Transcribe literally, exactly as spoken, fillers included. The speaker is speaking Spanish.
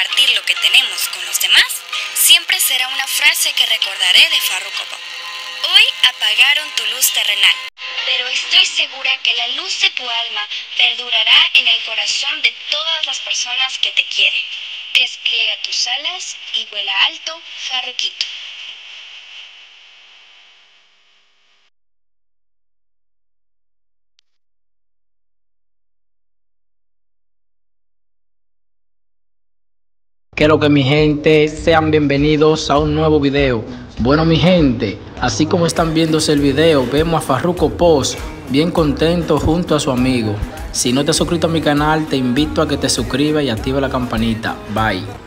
compartir lo que tenemos con los demás siempre será una frase que recordaré de Farruko Pop. Hoy apagaron tu luz terrenal, pero estoy segura que la luz de tu alma perdurará en el corazón de todas las personas que te quieren. Despliega tus alas y vuela alto, Farruquito. Que lo que mi gente, sean bienvenidos a un nuevo video. Bueno mi gente, así como están viéndose el video, vemos a Farruko Pop bien contento junto a su amigo. Si no te has suscrito a mi canal, te invito a que te suscribas y active la campanita. Bye.